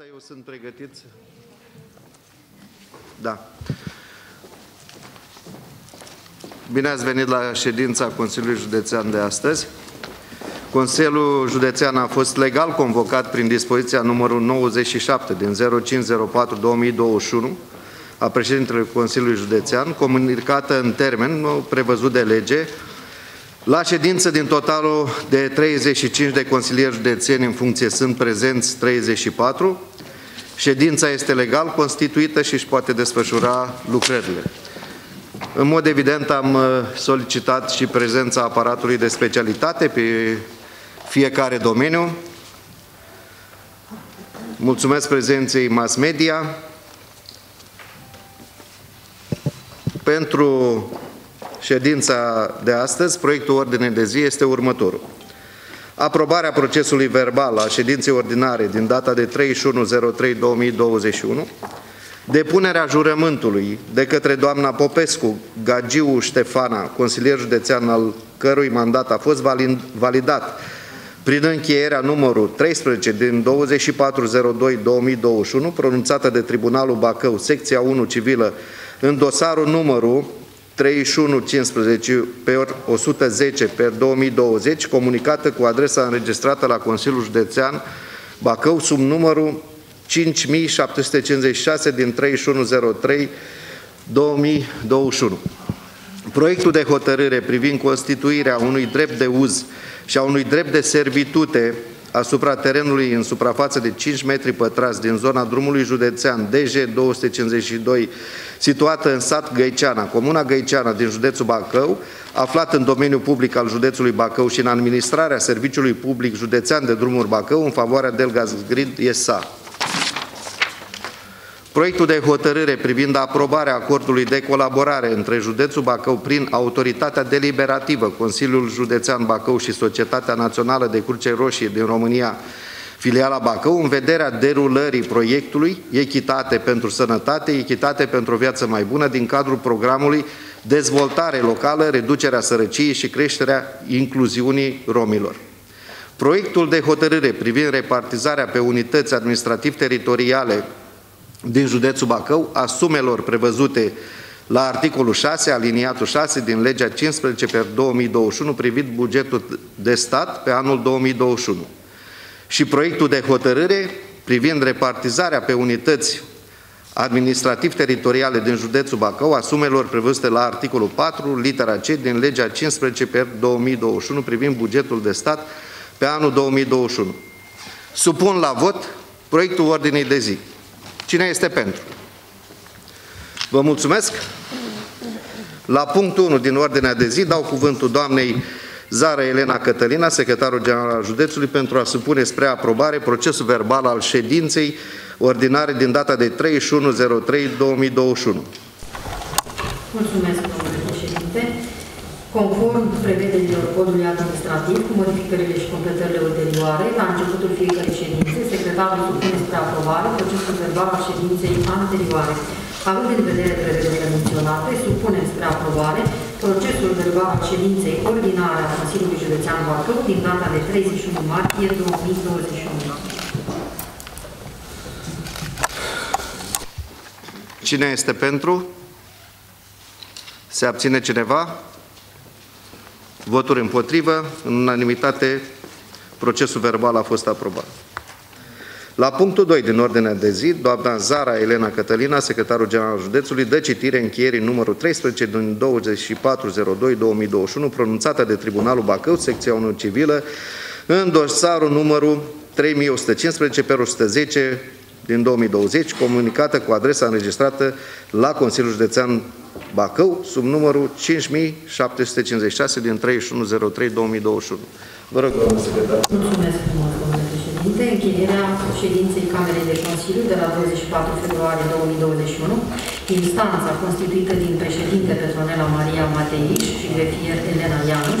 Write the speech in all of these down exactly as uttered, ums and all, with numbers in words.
Gata, eu sunt pregătit. Da. Bine ați venit la ședința Consiliului Județean de astăzi. Consiliul Județean a fost legal convocat prin dispoziția numărul nouăzeci și șapte din zero cinci zero patru două mii douăzeci și unu a președintelui Consiliului Județean, comunicată în termen prevăzut de lege. La ședință, din totalul de treizeci și cinci de consilieri județeni în funcție, sunt prezenți treizeci și patru. Ședința este legal constituită și își poate desfășura lucrările. În mod evident, am solicitat și prezența aparatului de specialitate pe fiecare domeniu. Mulțumesc prezenței mass media. Pentru ședința de astăzi, proiectul ordinei de zi este următorul. Aprobarea procesului verbal a ședinței ordinare din data de treizeci și unu zero trei două mii douăzeci și unu, depunerea jurământului de către doamna Popescu Gagiu Ștefana, consilier județean al cărui mandat a fost validat prin încheierea numărul treisprezece din douăzeci și patru zero doi două mii douăzeci și unu, pronunțată de Tribunalul Bacău, secția unu civilă, în dosarul numărul treizeci și unu cincisprezece pe o sută zece pe două mii douăzeci, comunicată cu adresa înregistrată la Consiliul Județean Bacău sub numărul cinci mii șapte sute cincizeci și șase din treizeci și unu zero trei două mii douăzeci și unu. Proiectul de hotărâre privind constituirea unui drept de uz și a unui drept de servitute asupra terenului în suprafață de cinci metri pătrați din zona drumului județean D J două sute cincizeci și doi, situată în sat Găiceana, comuna Găiceana din județul Bacău, aflat în domeniul public al județului Bacău și în administrarea Serviciului Public Județean de Drumuri Bacău, în favoarea Delgaz Grid S A. Proiectul de hotărâre privind aprobarea acordului de colaborare între județul Bacău prin autoritatea deliberativă, Consiliul Județean Bacău și Societatea Națională de Cruce Roșie din România, filiala Bacău, în vederea derulării proiectului Echitate pentru Sănătate, Echitate pentru o Viață Mai Bună din cadrul programului Dezvoltare Locală, Reducerea Sărăciei și Creșterea Incluziunii Romilor. Proiectul de hotărâre privind repartizarea pe unități administrativ-teritoriale din județul Bacău a sumelor prevăzute la articolul șase, aliniatul șase din legea cincisprezece pe două mii douăzeci și unu privind bugetul de stat pe anul două mii douăzeci și unu. Și proiectul de hotărâre privind repartizarea pe unități administrativ-teritoriale din județul Bacău a sumelor prevăzute la articolul patru, litera C din legea cincisprezece pe două mii douăzeci și unu privind bugetul de stat pe anul două mii douăzeci și unu. Supun la vot proiectul ordinii de zi. Cine este pentru? Vă mulțumesc. La punctul unu din ordinea de zi dau cuvântul doamnei Zara Elena Cătălina, secretarul general al județului, pentru a supune spre aprobare procesul verbal al ședinței ordinare din data de treizeci și unu zero trei două mii douăzeci și unu. Mulțumesc, domnule președinte. Conform prevederilor codului administrativ, cu modificările și completările ulterioare, la începutul fiecărei ședințe, secretarul supune spre aprobare procesul verbal al ședinței anterioare. Având în vedere prevederile menționate, supunem spre aprobare procesul verbal al ședinței ordinare a Consiliului Județean Bacău din data de treizeci și unu martie două mii douăzeci și unu. Cine este pentru? Se abține cineva? Voturi împotrivă, în unanimitate, procesul verbal a fost aprobat. La punctul doi din ordinea de zi, doamna Zara Elena Cătălina, secretarul general al județului, dă citire încheierii numărul treisprezece din douăzeci și patru zero doi două mii douăzeci și unu, pronunțată de Tribunalul Bacău, secția unu civilă, în dosarul numărul trei mii o sută cincisprezece pe o sută zece din două mii douăzeci, comunicată cu adresa înregistrată la Consiliul Județean Bacău, sub numărul cinci mii șapte sute cincizeci și șase din treizeci și unu zero trei două mii douăzeci și unu. Vă rog, doamnă secretar. Mulțumesc frumos, domnule președinte. Încheierea ședinței Camerei de Consiliu de la douăzeci și patru februarie două mii douăzeci și unu, instanța constituită din președinte Petronela Maria Mateiș și grefier Elena Ianuș,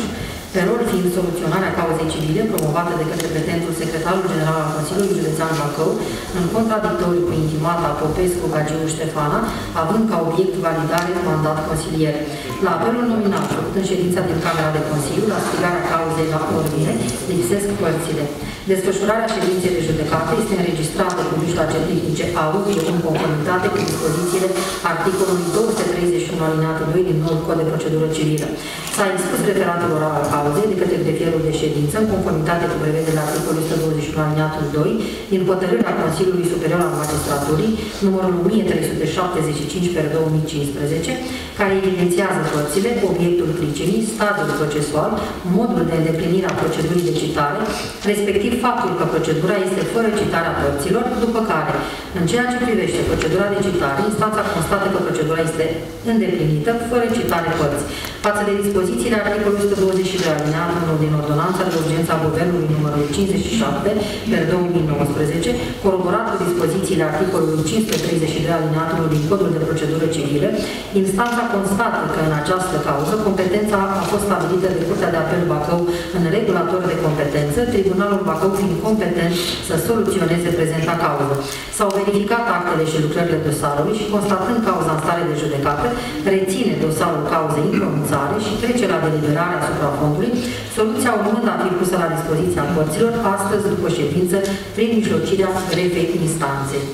pe rol fiind soluționarea cauzei civile promovată de către petentul secretarul general al Consiliului Județean Bacău, în contradictoriu cu intimata Popescu Gagiu Ștefana, având ca obiect validare mandat consilier. La apelul nominal făcut în ședința din Camera de Consiliu, la strigarea cauzei la ordine, lipsesc părțile. Desfășurarea ședinței de judecată este înregistrată cu mijloace tehnice audio în conformitate cu dispozițiile articolului două sute treizeci și unu alineatul doi din noul Cod de Procedură Civilă. S-a expus referatul oral al cauzei de către grefierul de ședință în conformitate cu prevederile articolului o sută douăzeci și unu alineatul doi din hotărârea Consiliului Superior al Magistraturii numărul o mie trei sute șaptezeci și cinci pe două mii cincisprezece, care evidențiază părțile, obiectul pricinii, stadiul procesual, modul de îndeplinire a procedurii de citare, respectiv faptul că procedura este fără citarea părților, după care, în ceea ce privește procedura de citare, instanța constată că procedura este îndeplinită fără citare părți. Față de dispozițiile articolului o sută douăzeci și doi alineatul unu din Ordonanța de Urgență a Guvernului numărul cincizeci și șapte pe două mii nouăsprezece, coroborat cu dispozițiile articolului cinci sute treizeci și doi alineatul unu din Codul de Procedură Civilă, instanța constată că în această cauză competența a fost stabilită de Curtea de Apel Bacău în regulator de competență, Tribunalul Bacău fiind competent să soluționeze prezenta cauză. S-au verificat actele și lucrările dosarului și, constatând cauza în stare de judecată, reține dosarul cauzei în pronunțare și trece la deliberare asupra fondului, soluția urmând a fi pusă la dispoziția părților astăzi după ședință prin mijlocirea grefei instanței.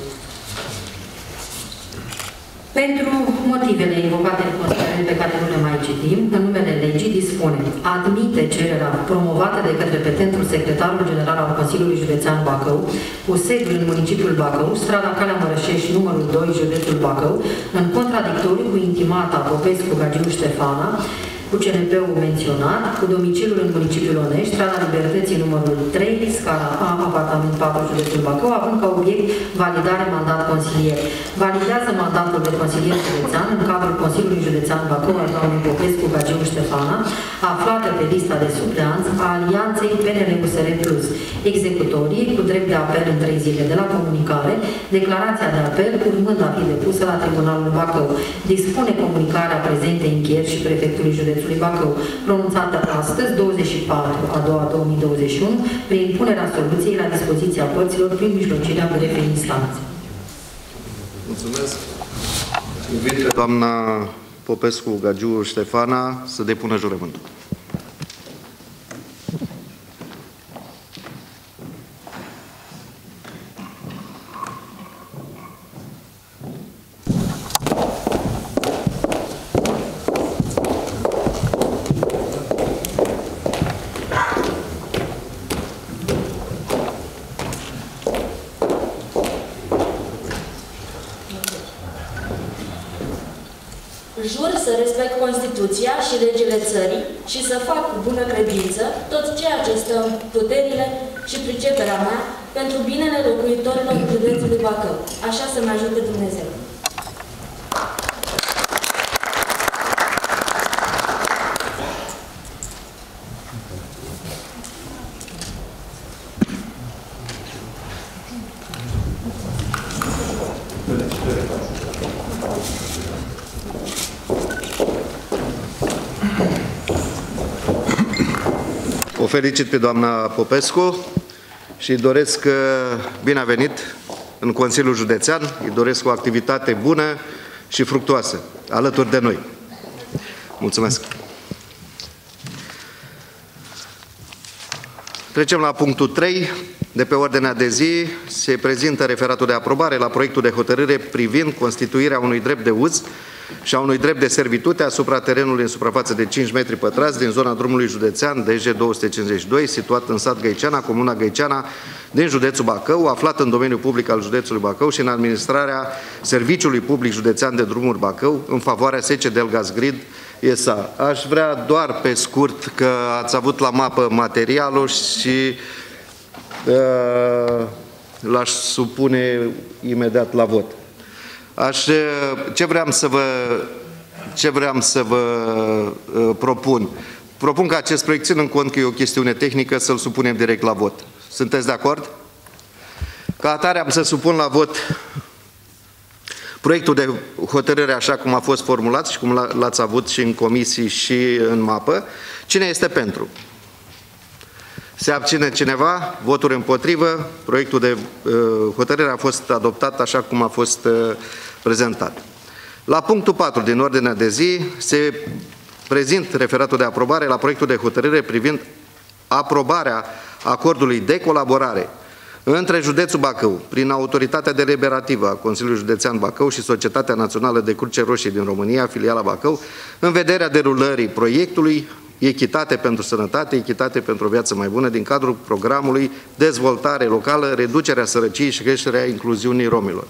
Pentru motivele invocate în considerare pe care nu le mai citim, în numele legii dispune: admite cererea promovată de către petentul secretarul general al Consiliului Județean Bacău, cu sediul în municipiul Bacău, strada Calea Mărășești, numărul doi, județul Bacău, în contradictoriu cu intimata Popescu Gagiu Ștefana, cu C N P-ul menționat, cu domiciliul în municipiul Onești, strada Libertății numărul trei, scara A, apartament patru, județul Bacău, având ca obiect validare mandat consilier. Validează mandatul de consilier județean în cadrul Consiliului Județean Bacău al doamnei Popescu Gagiu Ștefana, aflată pe lista de supleanți a Alianței P N L U S R plus, executorie cu drept de apel în trei zile de la comunicare, declarația de apel urmând a fi depusă la Tribunalul Bacău. Dispune comunicarea prezentei încheieri și prefectului județului Bacău, pronunțată astăzi, douăzeci și patru a doua două mii douăzeci și unu, prin punerea soluției la dispoziția părților prin mijlocirea grefei instanței. Mulțumesc. Invit pe doamna Popescu Gagiu Ștefana să depună jurământul. Jur să respect Constituția și legile țării și să fac cu bună credință tot ceea ce stă în puterile și priceperea mea pentru binele locuitorilor județului Bacău. Așa să-mi ajute Dumnezeu. O felicit pe doamna Popescu și îi doresc bine a venit în Consiliul Județean, îi doresc o activitate bună și fructuoasă alături de noi. Mulțumesc! Trecem la punctul trei. De pe ordinea de zi se prezintă referatul de aprobare la proiectul de hotărâre privind constituirea unui drept de uz și a unui drept de servitute asupra terenului în suprafață de cinci metri pătrați din zona drumului județean D J două sute cincizeci și doi, situat în sat Găiceana, comuna Găiceana, din județul Bacău, aflat în domeniul public al județului Bacău și în administrarea Serviciului Public Județean de Drumuri Bacău, în favoarea S C Delgaz Grid S A. Aș vrea doar pe scurt, că ați avut la mapă materialul și uh, l-aș supune imediat la vot. Aș, ce vreau să vă, ce vreau să vă uh, propun? Propun că acest proiect, ținând cont că e o chestiune tehnică, să-l supunem direct la vot. Sunteți de acord? Ca atare am să supun la vot proiectul de hotărâre așa cum a fost formulat și cum l-ați avut și în comisii și în mapă. Cine este pentru? Se abține cineva? Voturi împotrivă. Proiectul de uh, hotărâre a fost adoptat așa cum a fost uh, prezentat. La punctul patru din ordinea de zi se prezint referatul de aprobare la proiectul de hotărâre privind aprobarea acordului de colaborare între Județul Bacău, prin Autoritatea Deliberativă a Consiliului Județean Bacău și Societatea Națională de Cruce Roșie din România, filiala Bacău, în vederea derulării proiectului Echitate pentru Sănătate, Echitate pentru o Viață Mai Bună din cadrul programului Dezvoltare Locală, Reducerea Sărăciei și Creșterea Incluziunii Romilor.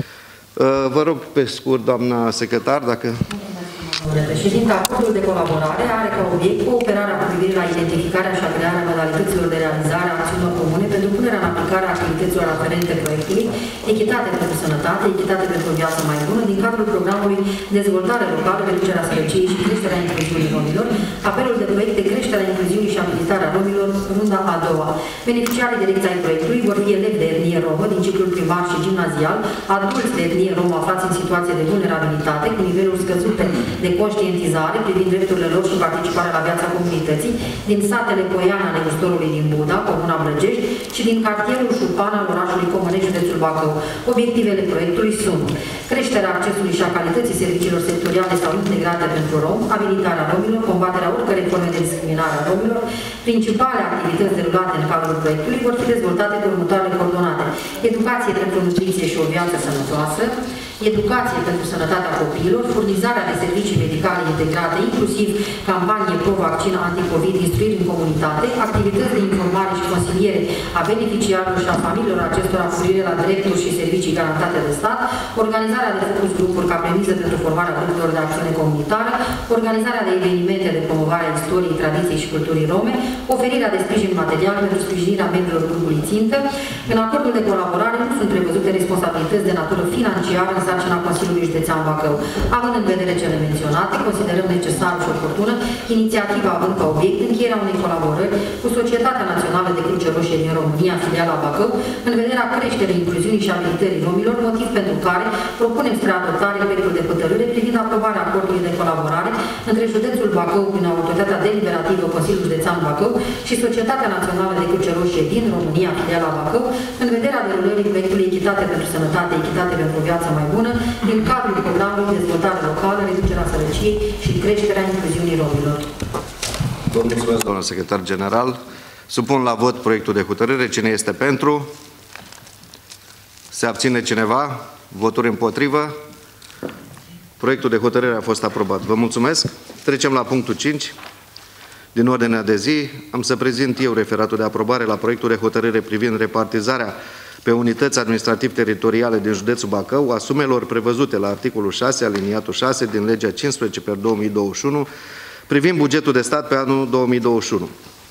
Vă rog pe scurt, doamna secretar, dacă... Domnule președinte, acordul de colaborare are ca obiect cooperarea cu privire la identificarea și agrearea modalităților de realizare a acțiunilor comune pentru punerea în aplicare a activităților aferente proiectului Echitate pentru Sănătate, Echitate pentru o Viață Mai Bună din cadrul programului Dezvoltare Locală, Reducerea Sărăciei și Creșterea Incluziunii Romilor, apelul de proiect de creșterea incluziunii și abilitarea romilor, runda a doua. Beneficiarii direcți ai proiectului vor fi elevi de etnie romă din ciclul primar și gimnazial, adulți de etnie romă aflați în situație de vulnerabilitate cu niveluri scăzute de conștientizare privind drepturile lor și participarea la viața comunității din satele Poiana Negustorului din Buda, Comuna Blăgești, și din cartierul Șurpan al orașului Comănești, județul Bacău. Obiectivele proiectului sunt creșterea accesului și a calității serviciilor sectoriale sau integrate pentru rom, abilitarea romilor, combaterea oricărei forme de discriminare a romilor. Principalele activități derulate în cadrul proiectului vor fi dezvoltate de următoarele coordonate: educație pentru nutriție și o viață sănătoasă, educație pentru sănătatea copiilor, furnizarea de servicii medicale integrate, inclusiv campanie pro-vaccin anticovid, instruiri în comunitate, activități de informare și consiliere a beneficiarilor și a familiilor acestora cu privire la drepturi și servicii garantate de stat, organizarea de focus grupuri ca premisă pentru formarea grupurilor de acțiune comunitară, organizarea de evenimente de promovare a istoriei, tradiției și culturii rome, oferirea de sprijin material pentru sprijinirea membrilor grupului țintă. În acordul de colaborare nu sunt prevăzute responsabilități de natură financiară în sarcina Consiliului Județean Bacău. Având în vedere cele menționate, considerăm necesară și oportună inițiativa având ca obiect încheierea unei colaborări cu Societatea Națională de Cruce Roșie din România, filiala Bacău, în vederea creșterii incluziunii și abilitării romilor, motiv pentru care propunem spre adoptare proiectul de hotărâre privind aprobarea acordului de colaborare între Județul Bacău prin Autoritatea Deliberativă Consiliul Județean Bacău și Societatea Națională de Cruce Roșie din România, filiala Bacău, în vederea derulării proiectului Echitate pentru Sănătate, Echitate pentru o Viață Mai Bună din cadrul programului Dezvoltare Locală, Reducerea Sărăciei și Creșterea Incluziunii Romilor. Vă mulțumesc, doamna secretar general. Supun la vot proiectul de hotărâre. Cine este pentru? Se abține cineva? Voturi împotrivă? Proiectul de hotărâre a fost aprobat. Vă mulțumesc. Trecem la punctul cinci din ordinea de zi. Am să prezint eu referatul de aprobare la proiectul de hotărâre privind repartizarea pe unități administrativ-teritoriale din județul Bacău a sumelor prevăzute la articolul șase, aliniatul șase din legea cincisprezece pe două mii douăzeci și unu privind bugetul de stat pe anul două mii douăzeci și unu.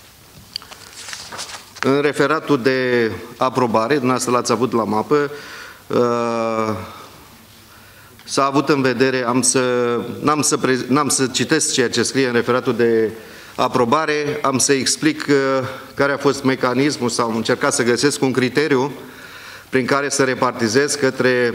În referatul de aprobare, dumneavoastră l-ați avut la mapă, s-a avut în vedere, am să, n-am să, n-am să citesc ceea ce scrie în referatul de aprobare, am să explic care a fost mecanismul sau am încercat să găsesc un criteriu prin care să repartizez către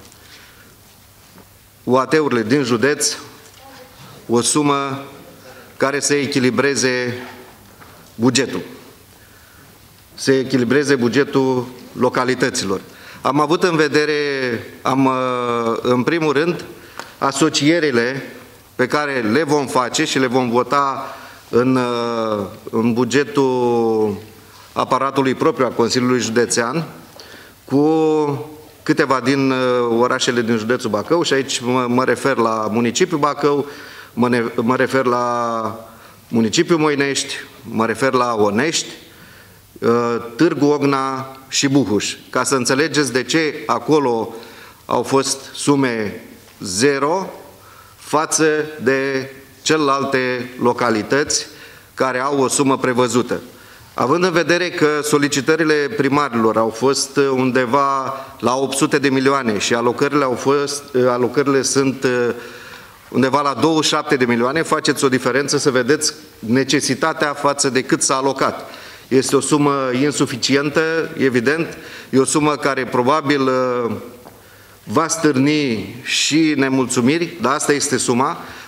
U A T-urile din județ o sumă care să echilibreze bugetul. Să echilibreze bugetul localităților. Am avut în vedere, am, în primul rând, asocierile pe care le vom face și le vom vota în, în bugetul aparatului propriu a Consiliului Județean cu câteva din orașele din județul Bacău și aici mă, mă refer la municipiul Bacău, mă, ne, mă refer la municipiul Moinești, mă refer la Onești, Târgu Ogna și Buhuș. Ca să înțelegeți de ce acolo au fost sume zero față de celelalte localități care au o sumă prevăzută. Având în vedere că solicitările primarilor au fost undeva la opt sute de milioane și alocările, au fost, alocările sunt undeva la douăzeci și șapte de milioane, faceți o diferență să vedeți necesitatea față de cât s-a alocat. Este o sumă insuficientă, evident, e o sumă care probabil va stârni și nemulțumiri, dar asta este suma.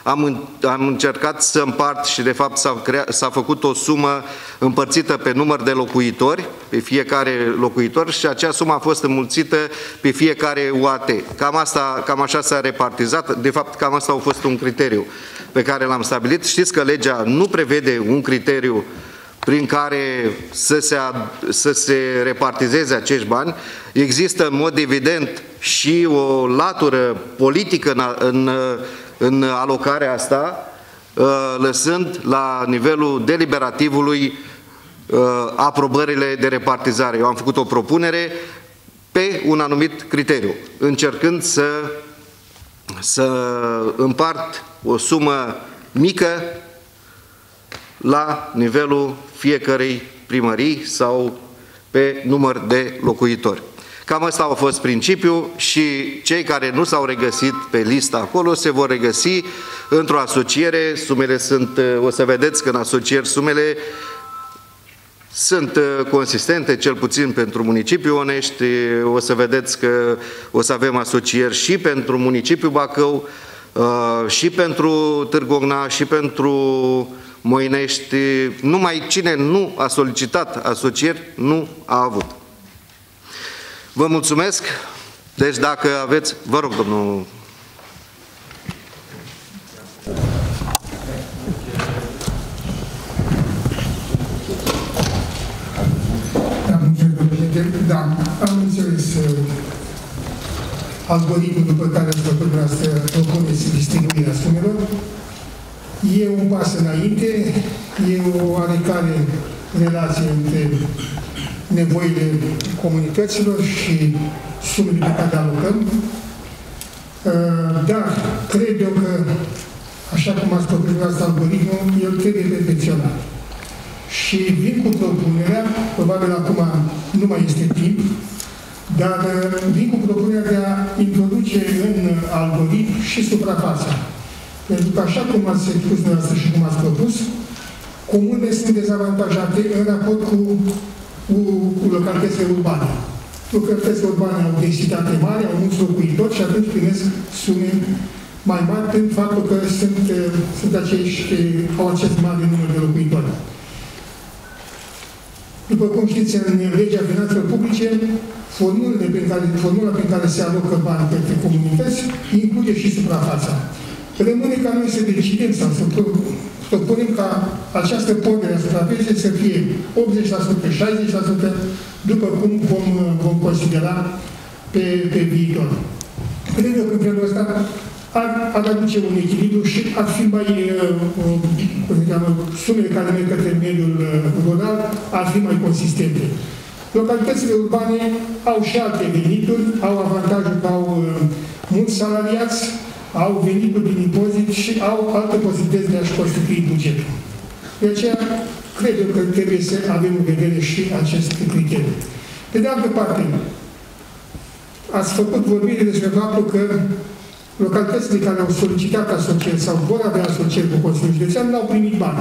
am, am încercat să împart și de fapt s-a, s-a făcut o sumă împărțită pe număr de locuitori, pe fiecare locuitor, și acea sumă a fost înmulțită pe fiecare U A T. Cam, asta, cam așa s-a repartizat, de fapt cam asta a fost un criteriu pe care l-am stabilit. Știți că legea nu prevede un criteriu prin care să se, să se repartizeze acești bani. Există în mod evident și o latură politică în, în, în alocarea asta, lăsând la nivelul deliberativului aprobările de repartizare. Eu am făcut o propunere pe un anumit criteriu, încercând să, să împart o sumă mică la nivelul fiecărei primării sau pe număr de locuitori. Cam asta a fost principiul și cei care nu s-au regăsit pe lista acolo se vor regăsi într-o asociere. Sumele sunt, o să vedeți că în asocieri sumele sunt consistente, cel puțin pentru municipiul Onești. O să vedeți că o să avem asocieri și pentru municipiul Bacău, și pentru Târgu Ocna, și pentru Moinești. Numai cine nu a solicitat asocieri nu a avut. Vă mulțumesc. Deci dacă aveți... Vă rog, domnul... Da, mulțumesc, domnule. Da, am înțeles algoritmul după care ați făcut dumneavoastră propuneți distribuirea sumelor. E un pas înainte, e o oarecare relație între nevoile comunităților și sumele pe care le alocăm. Dar cred eu că, așa cum ați făcut dumneavoastră algoritmul, el trebuie perfecționat. Și vin cu propunerea, probabil acum nu mai este timp, dar vin cu propunerea de a introduce în algoritm și suprafața. Pentru că, așa cum ați spus dumneavoastră și cum ați propus, comunele sunt dezavantajate în raport cu, cu, cu localitățile urbane. Localitățile urbane au densitate mare, au mulți locuitori și atunci primesc sume mai mari prin faptul că sunt, sunt acești, au acest mare număr de locuitori. După cum știți, în legea finanțelor publice, formula prin care, formula prin care se alocă bani pentru comunități include și suprafața. Rămâne ca noi să decidem sau să propunem ca această pondere a suprafeței să fie optzeci la sută, șaizeci la sută, după cum vom, vom considera pe, pe viitor. Cred că în felul ăsta ar, ar aduce un echilibru și ar fi mai, cum se cheamă, sumele care merg către mediul rural ar fi mai consistente. Localitățile urbane au și alte venituri, au avantajul că au mulți salariați, au venituri din impozit și au alte posibilități de a-și constitui bugetul. De aceea, cred eu că trebuie să avem în vedere și acest criteriu. Pe de altă parte, ați făcut vorbire despre faptul că localitățile care au solicitat asocieri sau vor avea asocieri cu Consiliul Județean n-au primit bani.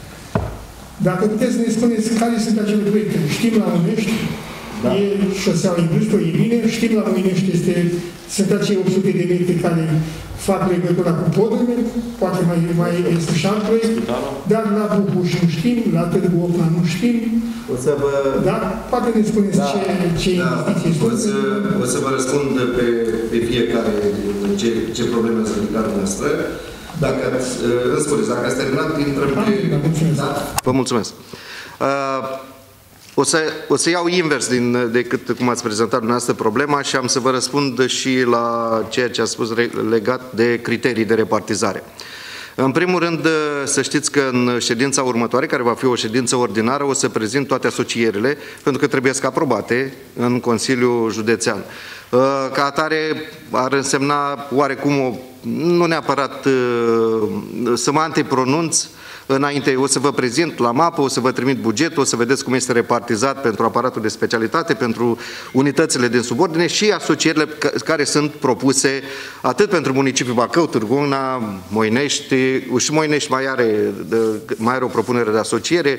Dacă puteți să ne spuneți care sunt acele proiecte. Știm la Onești, da. E șoseaua Industriei, e bine, știm la Moinești, este, sunt acei opt sute de metri care fac legătura cu podurile, poate mai, mai este și alt proiect, dar la Bucuș nu știm, la Târgu Ocna nu știm. O să vă... Da? Poate ne spuneți da. ce, ce da. investiții sunt. O să, o să vă răspund pe, pe fiecare ce, ce probleme ați ridicat noastră. Dacă ați, în sfârșit, dacă ați terminat, intrăm pe... Da? Vă mulțumesc. Uh, O să, o să iau invers din, decât cum ați prezentat dumneavoastră problema și am să vă răspund și la ceea ce a spus legat de criterii de repartizare. În primul rând, să știți că în ședința următoare, care va fi o ședință ordinară, o să prezint toate asocierile, pentru că trebuie să aprobate în Consiliul Județean. Ca atare, ar însemna oarecum, o, nu neapărat să mă antepronunț, înainte o să vă prezint la mapă, o să vă trimit bugetul, o să vedeți cum este repartizat pentru aparatul de specialitate, pentru unitățile din subordine și asocierile care sunt propuse atât pentru municipiul Bacău, Târgu Ocna, Moinești, și Moinești mai are, mai are o propunere de asociere,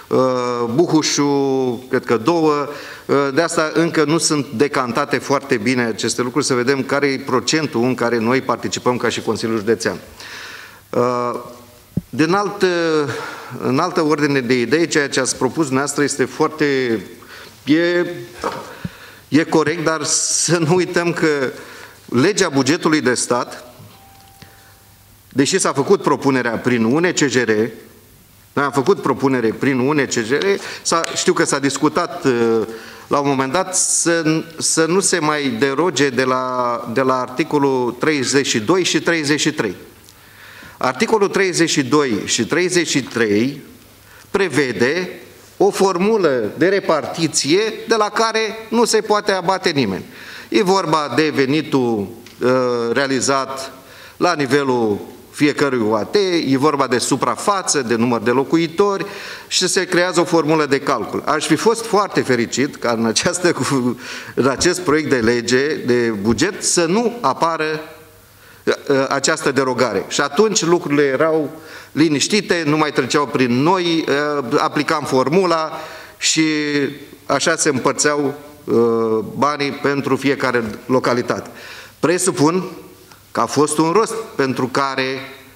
Buhușul, cred că două, de asta încă nu sunt decantate foarte bine aceste lucruri, să vedem care e procentul în care noi participăm ca și Consiliul Județean. Din alt, în altă ordine de idei, ceea ce ați propus dumneavoastră este foarte... E, e corect, dar să nu uităm că legea bugetului de stat, deși s-a făcut propunerea prin U N C G R, noi am făcut propunere prin U N C G R, știu că s-a discutat la un moment dat să, să nu se mai deroge de la, de la articolul treizeci și doi și treizeci și trei. Articolul treizeci și doi și treizeci și trei prevede o formulă de repartiție de la care nu se poate abate nimeni. E vorba de venitul uh, realizat la nivelul fiecărui U A T, e vorba de suprafață, de număr de locuitori și se creează o formulă de calcul. Aș fi fost foarte fericit ca în, această, în acest proiect de lege, de buget, să nu apară această derogare. Și atunci lucrurile erau liniștite, nu mai treceau prin noi, aplicam formula și așa se împărțeau banii pentru fiecare localitate. Presupun că a fost un rost pentru care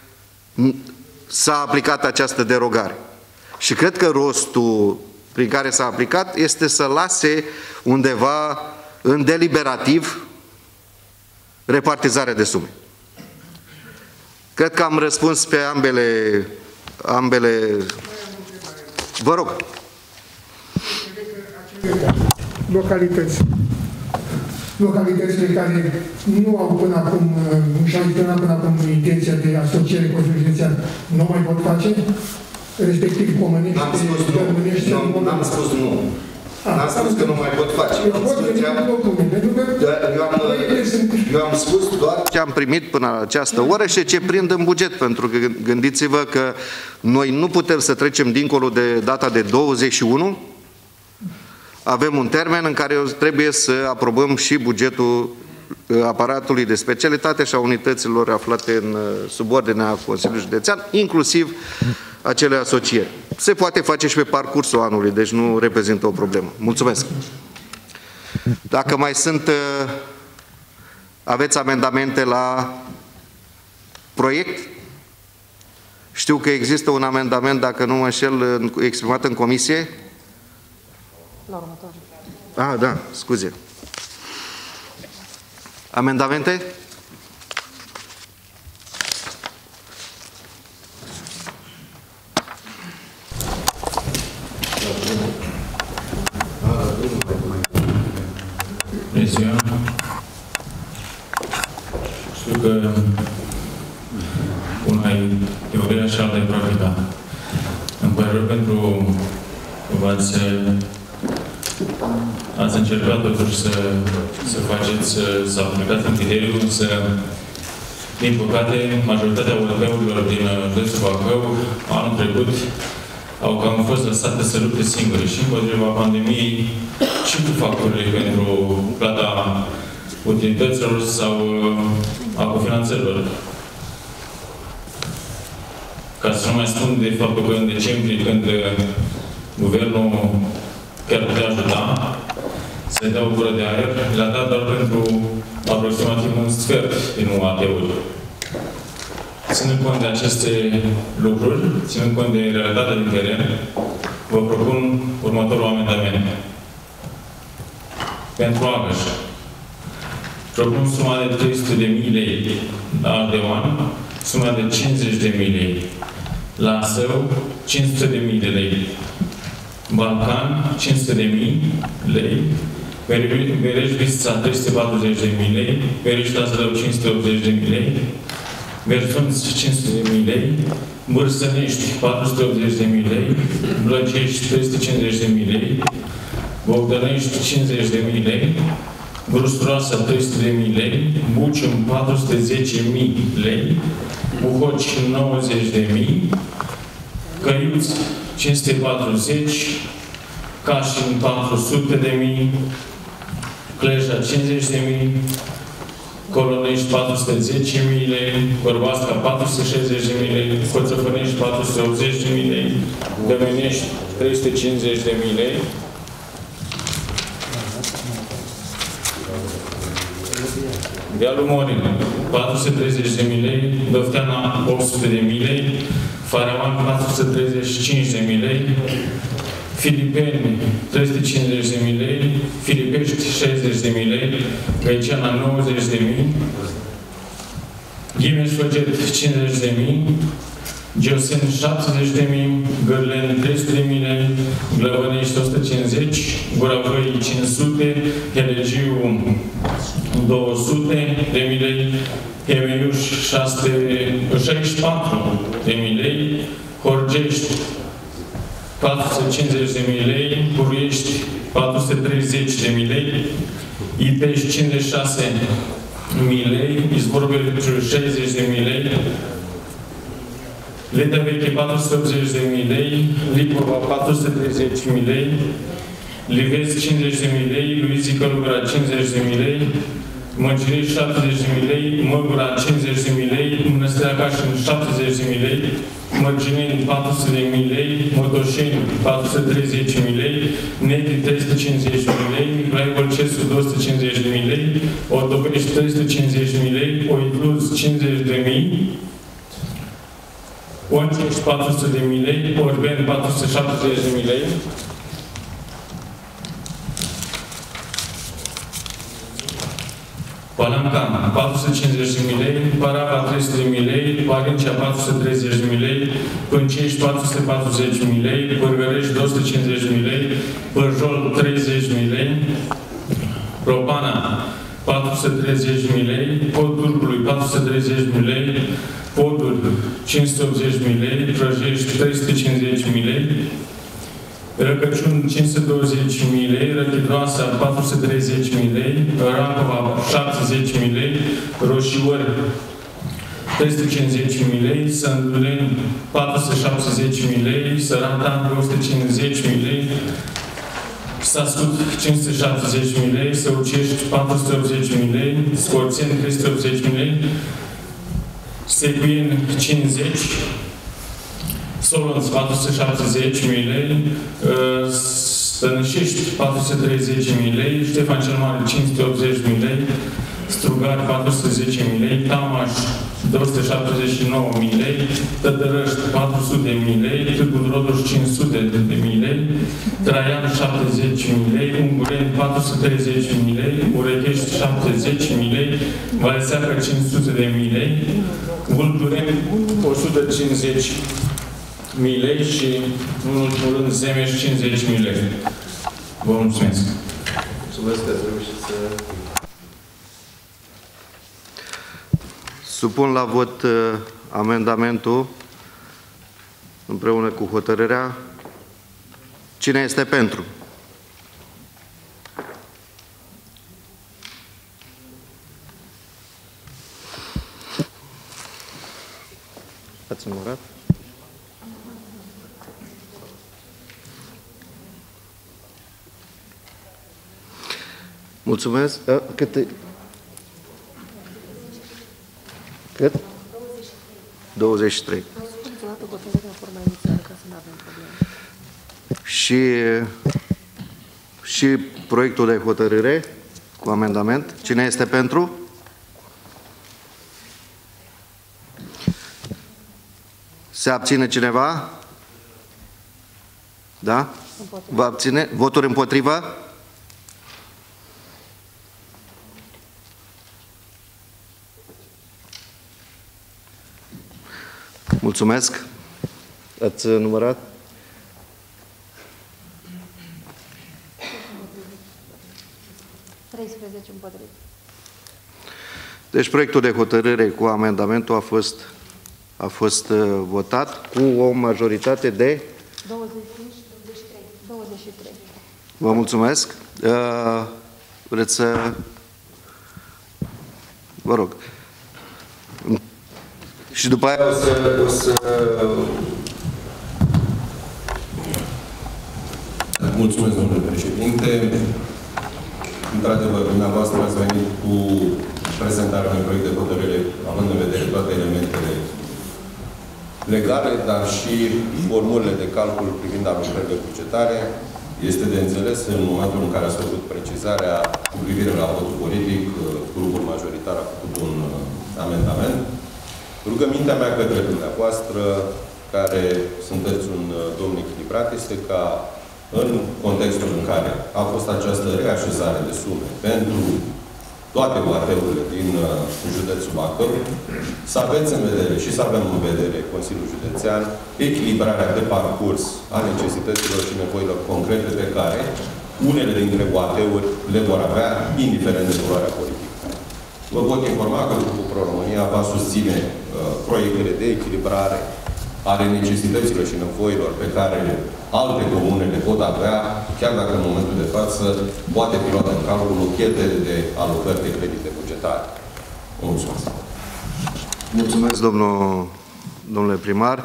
s-a aplicat această derogare. Și cred că rostul prin care s-a aplicat este să lase undeva în deliberativ repartizarea de sume. Cred că am răspuns pe ambele, ambele... Vă rog. Localități. Localitățile care nu au până acum, nu și-au exprimat până acum intenția de asociere Consiliului Județean, nu mai pot face, respectiv Comănești, Dărmânești... N-am spus nu. N-am spus că nu mai pot face. Eu am spus doar ce am primit până la această oră și ce prind în buget, pentru că gândiți-vă că noi nu putem să trecem dincolo de data de douăzeci și unu. Avem un termen în care trebuie să aprobăm și bugetul aparatului de specialitate și a unităților aflate în subordinea Consiliului Județean, inclusiv acele asocieri. Se poate face și pe parcursul anului, deci nu reprezintă o problemă. Mulțumesc! Dacă mai sunt, aveți amendamente la proiect? Știu că există un amendament, dacă nu mă înșel, exprimat în comisie. La următoare. Ah, da, scuze. Amendamente? Bună ziua! Știu că una e teoria și alta e practica. Îmi pare rău pentru că v-ați ați încercat totuși să, să faceți, să, să aplicați un criteriu, însă, din păcate, majoritatea O L P-urilor din județul Bacău, anul trecut, au cam fost lăsate să lupte singure și împotriva pandemiei și cu facturile pentru plata utilităților sau a cofinanțărilor. Ca să nu mai spun de faptul că în decembrie, când guvernul chiar putea ajuta să-i dea o gură de aer, le-a dat doar pentru aproximativ un sfert din U A T-uri. Ținând cont de aceste lucruri, ținând cont de realitatea din teren, vă propun următorul amendament. Pentru Agăș, propun suma de trei sute de mii lei la Ardeoan, suma de cincizeci de mii lei. La Său, cinci sute de mii de lei. Balcan, cinci sute de mii lei. Bereș-Bistrița, trei sute patruzeci de mii lei. Bereș-Lazălău, cinci sute optzeci de mii lei. Versunți, cinci sute de mii lei. Bârsănești, patru sute optzeci de mii lei. Blăgești, trei sute cincizeci de mii lei. Bogdănești, cincizeci de mii lei. Grusturoasa, trei sute de mii lei. Bucium, patru sute zece mii lei. Buhoci, nouăzeci de mii. Căiuți, cinci sute patruzeci. Cașin, patru sute de mii. Cleja, cincizeci de mii. Colonești, patru sute zece mii lei. Corbasca, patru sute șaizeci de mii lei. Coțăfănești, patru sute optzeci de mii lei. Gămenești, trei sute cincizeci de mii lei. Dealul Morin, patru sute treizeci de mii lei, Dofteana, opt sute de mii lei, Faraman, patru sute treizeci și cinci de mii lei, Filipeni, trei sute cincizeci de mii lei, Filipești, șaizeci de mii lei, Găiceana, nouăzeci de mii, Ghimeș-Făget, cincizeci de mii, Geosen, șaptezeci de mii, Gărlen, trei sute de mii lei, Glăvănești, o sută cincizeci, Gura Văii, cinci sute, Helegiu, două sute de mii lei, Hemeiuș, șaizeci și patru de mii lei, Horgești, patru sute cincizeci de mii lei, Buruiești, patru sute treizeci de mii lei, Itești, cincizeci și șase mii lei, Izvorbeliciu, șaizeci de mii lei, Leta Veche, patru sute optzeci de mii lei, Lipova, patru sute treizeci de mii lei, Livezi, cincizeci de mii lei, Luizii Călugăra, cincizeci de mii lei, Măgirei, șaptezeci de mii lei, Măgura, cincizeci de mii lei, Mănăstirea Cașin, șaptezeci de mii lei, Mărgineni, patru sute de mii lei, Motoșeni, patru sute treizeci de mii lei, Negri, trei sute cincizeci de mii lei, Nicolae Bolcescu, două sute cincizeci de mii lei, Otopești, trei sute cincizeci de mii lei, Oitluz, cincizeci de mii, Oncești, patru sute de mii lei, Orben, patru sute șaptezeci de mii lei, Palancan, patru sute cincizeci de mii lei, Parava, trei sute de mii lei, Parincea, patru sute treizeci de mii lei, Pâncești, patru sute patruzeci de mii lei, Pârgărești, două sute cincizeci de mii lei, Părjol, treizeci de mii lei, Robana, patru sute treizeci de mii lei, Pod Turcului, patru sute treizeci de mii lei, Podul, cinci sute optzeci de mii lei, Prăjești, trei sute cincizeci de mii lei, Răcăciun, cinci sute douăzeci de mii lei, Răchidroasa, patru sute treizeci de mii lei, Racova, șaptezeci de mii lei, Roșiori, trei sute cincizeci de mii lei, Sânduleni, patru sute șaptezeci de mii lei, Sărata, două sute cincizeci de mii lei, Sascut, cinci sute șaptezeci de mii lei, Săucești, patru sute optzeci de mii lei, Scorțeni, trei sute optzeci de mii lei, Secuieni, cincizeci, Solonț, patru sute șaptezeci de mii lei, Stănășești, patru sute treizeci de mii lei, Ștefan cel Mare, cinci sute optzeci de mii lei, Strugari, patru sute zece de mii lei, Tamaș, două sute șaptezeci și nouă de mii lei, Tătărăști, patru sute de mii lei, Târgu Rodoș, cinci sute de mii lei, Traian, șaptezeci de mii lei, Ungureni, patru sute treizeci de mii lei, Urechești, șaptezeci de mii lei, Valseacă, cinci sute de mii lei, Vultureni, o sută cincizeci de mii lei și, în ultimul rând, Zemeș, cincizeci de mii lei. Vă mulțumesc. Mulțumesc că ați reușit să... Supun la vot uh, amendamentul împreună cu hotărârea. Cine este pentru? Ați numărat? Mulțumesc. A, câte? Cât? douăzeci și trei. Și, și proiectul de hotărâre cu amendament. Cine este pentru? Se abține cineva? Da? Vă abține? Voturi împotriva? Mulțumesc. Ați numărat? treisprezece împotriva. Deci proiectul de hotărâre cu amendamentul a fost, a fost uh, votat cu o majoritate de... douăzeci și cinci, douăzeci și trei. douăzeci și trei. Vă mulțumesc. Uh, vreți să... Vă rog. Și după aia o să... O să... Mulțumesc, domnule președinte. Într-adevăr, dumneavoastră ați venit cu prezentarea unui proiect de hotărâre, având în vedere toate elementele legale, dar și formulele de calcul privind arbitrările bugetare. Este de înțeles în momentul în care ați făcut precizarea cu privire la votul politic, grupul majoritar a făcut un amendament. Rugămintea mea către dumneavoastră, care sunteți un domn echilibrat, este ca în contextul în care a fost această reașezare de sume pentru toate bateurile din județul Bacău, să aveți în vedere și să avem în vedere Consiliul Județean echilibrarea de parcurs a necesităților și nevoilor concrete pe care unele dintre bateuri le vor avea, indiferent de culoarea politică. Vă pot informa că Grupul Pro-România va susține uh, proiectele de echilibrare ale necesităților și nevoilor pe care alte comune le pot avea, chiar dacă în momentul de față poate fi luată în calcul o pierdere de alocări de credite bugetare. Mulțumesc. Mulțumesc, domnul, domnule primar.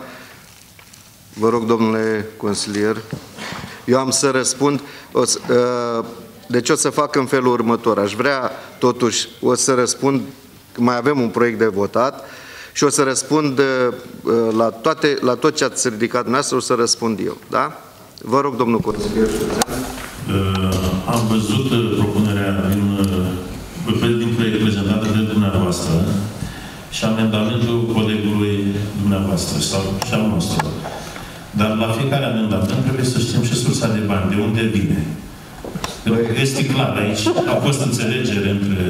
Vă rog, domnule consilier. Eu am să răspund. O să, uh, deci o să fac în felul următor. Aș vrea, totuși, o să răspund, mai avem un proiect de votat, și o să răspund uh, la, toate, la tot ce ați ridicat dumneavoastră, o să răspund eu. Da? Vă rog, domnul consilier. Uh, am văzut uh, propunerea din, uh, din proiect prezentată de dumneavoastră și amendamentul colegului dumneavoastră sau și al nostru. Dar la fiecare amendament trebuie să știm și sursa de bani, de unde vine. Este clar, aici a fost înțelegere între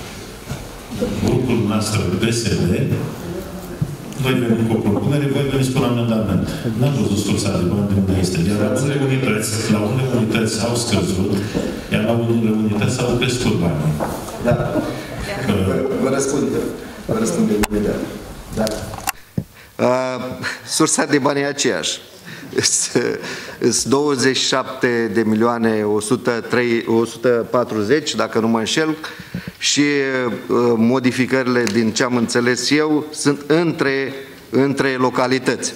grupul nostru P S D. Noi venim cu o propunere, voi veniți cu un amendament. N-am văzut sursa de bani de unde este. Iar la unele unități, la unele unități au scăzut, iar la unele unități au crescut banii. Da. Vă răspund. Vă răspund de imediat. Da. Uh, sursa de bani e aceeași. Sunt douăzeci și șapte de milioane o sută patruzeci, dacă nu mă înșel, și uh, modificările, din ce am înțeles eu, sunt între, între localități.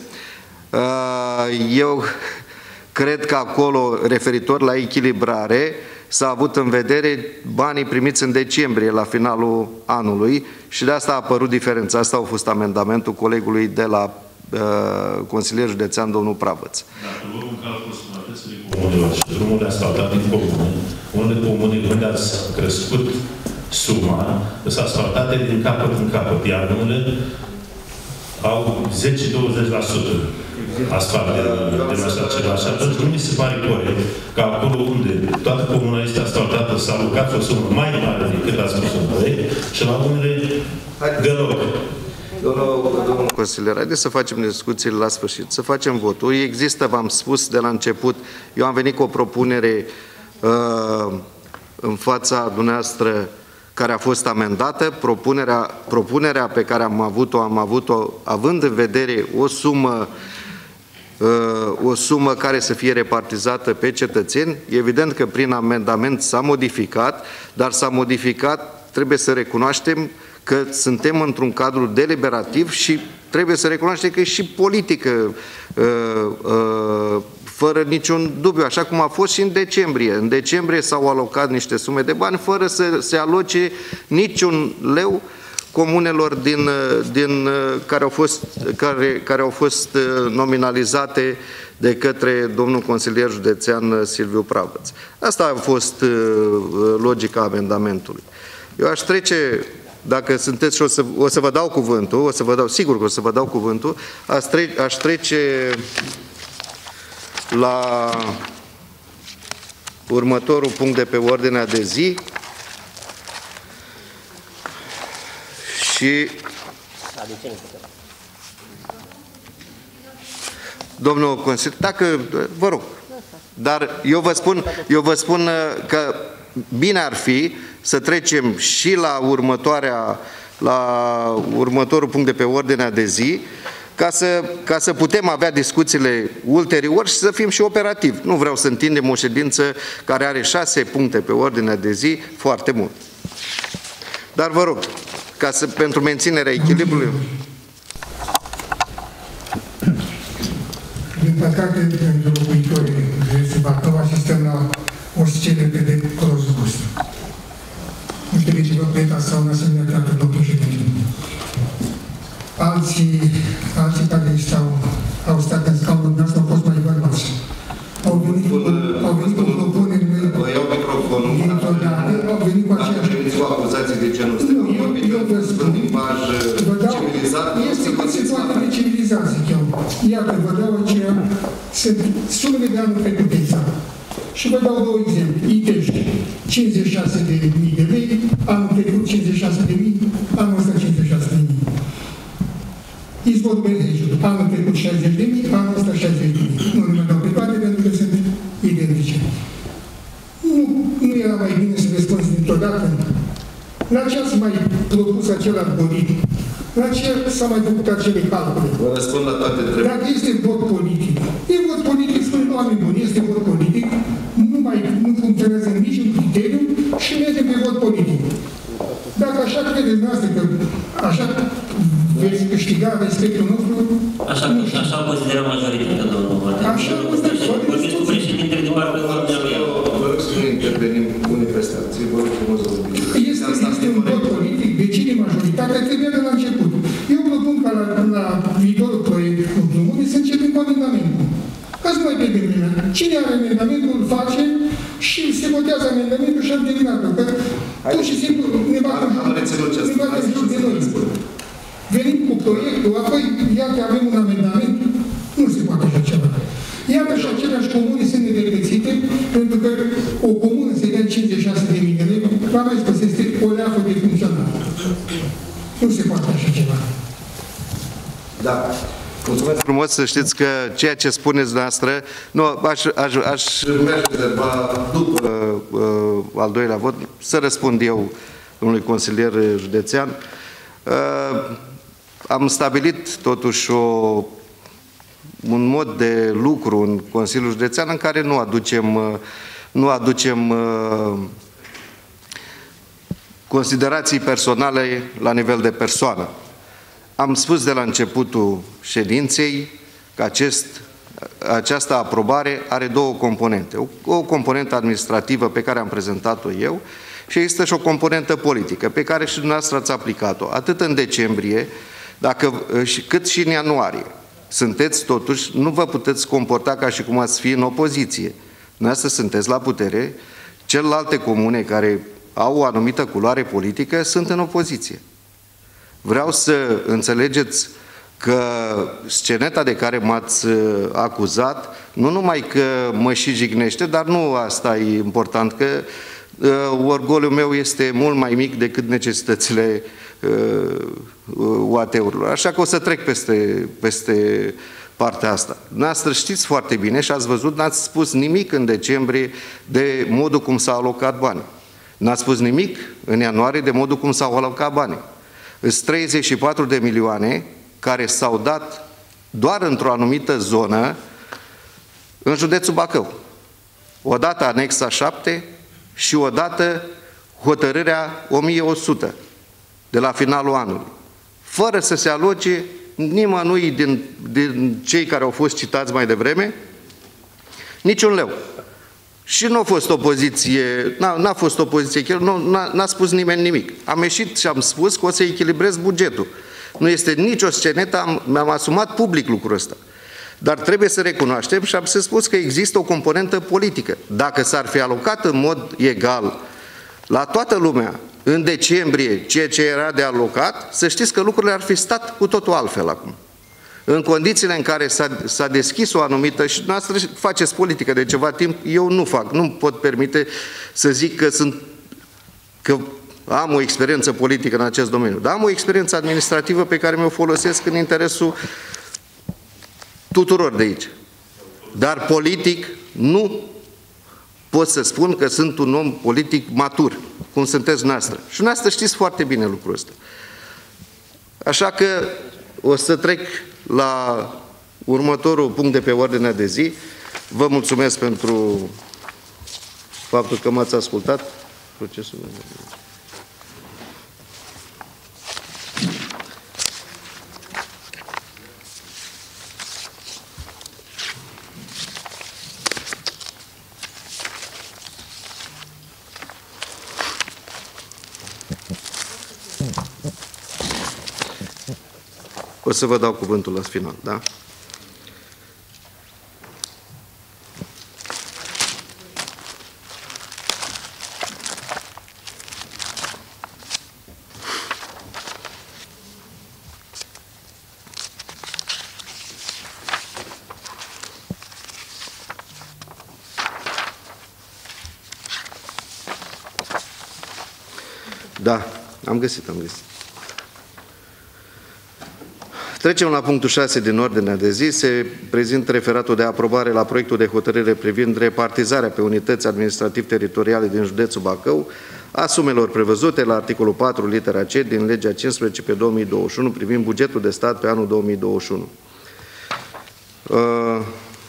Uh, eu cred că acolo, referitor la echilibrare, s-a avut în vedere banii primiți în decembrie, la finalul anului, și de asta a apărut diferența. Asta a fost amendamentul colegului de la uh, consilier județean, domnul Pravăț. Dacă luăm în calcul suprafețele comunelor și drumurile asfaltate în comune, unele comune unde ați crescut suma, sunt asfaltate din capăt în capăt, iar unele au zece douăzeci la sută asfalt de, de așa ceva. Și atunci nu mi se pare corect că acolo unde toată comuna este asfaltată s-a alocat o sumă mai mare decât ați spus în proiect și la unele deloc. Domnul, domnul consilier, haideți să facem discuțiile la sfârșit, să facem votul. Există, v-am spus de la început, eu am venit cu o propunere uh, în fața dumneavoastră care a fost amendată. Propunerea, propunerea pe care am avut-o, am avut-o având în vedere o sumă o sumă care să fie repartizată pe cetățeni. Evident că prin amendament s-a modificat, dar s-a modificat, trebuie să recunoaștem că suntem într-un cadru deliberativ și trebuie să recunoaștem că e și politică, fără niciun dubiu, așa cum a fost și în decembrie. În decembrie s-au alocat niște sume de bani fără să se aloce niciun leu comunelor din, din, care, au fost, care, care au fost nominalizate de către domnul consilier județean Silviu Pravăț. Asta a fost logica amendamentului. Eu aș trece, dacă sunteți și o să, o să vă dau cuvântul, o să vă dau, sigur că o să vă dau cuvântul, aș, tre aș trece la următorul punct de pe ordinea de zi. Și domnul consilier, dacă, vă rog, dar eu vă spun, eu vă spun că bine ar fi să trecem și la următoarea, la următorul punct de pe ordinea de zi, ca să, ca să putem avea discuțiile ulterior și să fim și operativi. Nu vreau să întindem o ședință care are șase puncte pe ordinea de zi, foarte mult. Dar vă rog, ca să, pentru menținerea echilibrului. Din păcate, pentru locuitorii de Bacău asistăm la o scenă de prost gust. Nu știu de ce vă pletați sau un asemenea teatru, domnul ședinte. Alții, alții care stau, au stat în scaunul nostru au fost mai bărbați. Au venit, au venit dintr-o dată, au venit cu Dacă aceeași... veniți cu acuzații de genul ăsta, Nu, eu, eu vă spun, limbaj vă dau, civilizat, este cât se poate de civilizat, zic eu. Iată, vă dau aceea, sunt sumele de anul trecut exact. Și vă dau două exemple. Itești, cincizeci și șase de mii de lei, anul trecut cincizeci și șase de mii, anul ăsta cincizeci și șase de mii. Izvor Benești, anul trecut șaizeci de mii, anul ăsta șaizeci de mii. Nu le mai dau pe toate pentru că sunt identice. Nu, nu era mai bine să răspunzi dintr-o dată? La ce ați mai propus acela politic? La ce s-a mai făcut acele calcule? Vă răspund la toate întrebările. Dacă este vot politic, e vot politic, spune oameni buni, este vot politic, nu mai nu funcționează în niciun criteriu și merge pe vot politic. Dacă așa credeți noastră că așa veți câștiga respectul nostru... Așa, așa consideră majoritatea, domnul Martin. Așa consideră. Vorbiți cu președintele de parcă nu Vă rog să nu intervenim unii peste alții, vă rog frumos să vorbim. Este, este un vot politic, decide majoritatea, trebuie de la început. Eu propun ca la, la viitorul proiect cu drumul să începem cu amendamentul. Ca să nu mai pierdem vremea. Cine are amendamentul, îl face și se votează amendamentul și am terminat-o. Că pur și simplu ne batem joc de noi. Venim cu proiectul, apoi iată avem un amendament, nu se poate așa ceva. Iată și aceleași comune sunt nedreptățite, pentru că o comună se dea cincizeci și șase de mii de lei, v-am mai spus, este o leafă de funcționare. Nu se poate așa ceva. Da. Mulțumesc frumos, să știți că ceea ce spuneți noastră, nu, aș, aș, aș rezerva după uh, al doilea vot, să răspund eu unui consilier județean. Uh, am stabilit totuși o, un mod de lucru în Consiliul Județean în care nu aducem, uh, nu aducem uh, considerații personale la nivel de persoană. Am spus de la începutul ședinței că acest, această aprobare are două componente. O, o componentă administrativă pe care am prezentat-o eu și există și o componentă politică pe care și dumneavoastră ați aplicat-o, atât în decembrie dacă, cât și în ianuarie. Sunteți totuși, nu vă puteți comporta ca și cum ați fi în opoziție. Dumneavoastră sunteți la putere, celelalte comune care au o anumită culoare politică sunt în opoziție. Vreau să înțelegeți că sceneta de care m-ați acuzat, nu numai că mă și jignește, dar nu asta e important, că uh, orgoliul meu este mult mai mic decât necesitățile uh, U A T-urilor. Așa că o să trec peste, peste partea asta. Dumneavoastră știți foarte bine și ați văzut, n-ați spus nimic în decembrie de modul cum s-au alocat banii. N-ați spus nimic în ianuarie de modul cum s-au alocat banii. Sunt treizeci și patru de milioane care s-au dat doar într-o anumită zonă în județul Bacău. Odată anexa șapte și odată hotărârea o mie o sută de la finalul anului. Fără să se aloce nimănui din, din cei care au fost citați mai devreme niciun leu. Și nu a fost opoziție, n-a fost opoziție, n-a spus nimeni nimic. Am ieșit și am spus că o să echilibrez bugetul. Nu este nicio scenetă, mi-am asumat public lucrul ăsta. Dar trebuie să recunoaștem și am să spus că există o componentă politică. Dacă s-ar fi alocat în mod egal la toată lumea în decembrie ceea ce era de alocat, să știți că lucrurile ar fi stat cu totul altfel acum. În condițiile în care s-a deschis o anumită, și noastră faceți politică de ceva timp, eu nu fac, nu pot permite să zic că, sunt, că am o experiență politică în acest domeniu, dar am o experiență administrativă pe care mi-o folosesc în interesul tuturor de aici. Dar politic nu pot să spun că sunt un om politic matur, cum sunteți noastră. Și noastră știți foarte bine lucrul ăsta. Așa că o să trec la următorul punct de pe ordinea de zi. Vă mulțumesc pentru faptul că m-ați ascultat. Procesul. O să vă dau cuvântul la final, da? Da, am găsit, am găsit. Trecem la punctul șase din ordinea de zi. Se prezintă referatul de aprobare la proiectul de hotărâre privind repartizarea pe unități administrativ-teritoriale din județul Bacău a sumelor prevăzute la articolul patru, litera C, din legea cincisprezece pe două mii douăzeci și unu privind bugetul de stat pe anul două mii douăzeci și unu. Uh,